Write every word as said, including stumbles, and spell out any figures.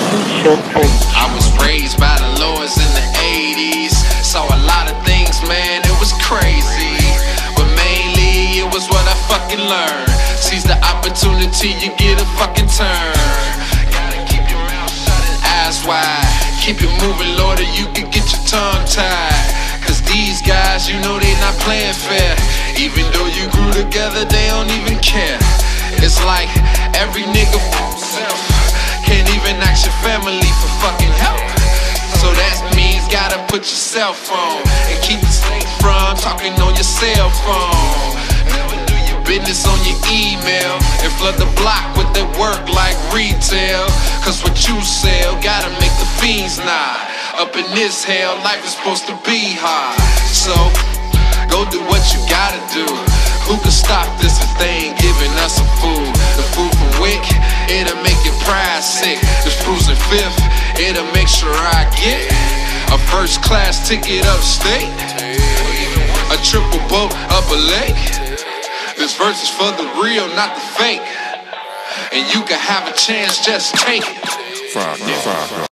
I was raised by the lords in the eighties. Saw a lot of things, man, it was crazy. But mainly, it was what I fucking learned. Seize the opportunity, you get a fucking turn. Gotta keep your mouth shut and eyes wide. Keep it moving, Lord, or you can get your tongue tied. Cause these guys, you know they not playing fair. Even though you grew together, they don't even care. It's like every nigga for himself. Can't even ask your family for fucking help. So that means gotta put yourself on and keep the state from talking on your cell phone. Never do your business on your email and flood the block with that work like retail. Cause what you sell gotta make the fiends nod. Up in this hell, life is supposed to be hard. So go do what you gotta do. Who can stop this if they ain't giving us some food? The food from Wick, it'll make your pride sick. This cruising fifth, it'll make sure I get a first class ticket upstate, a triple boat up a lake. This verse is for the real, not the fake. And you can have a chance, just take it.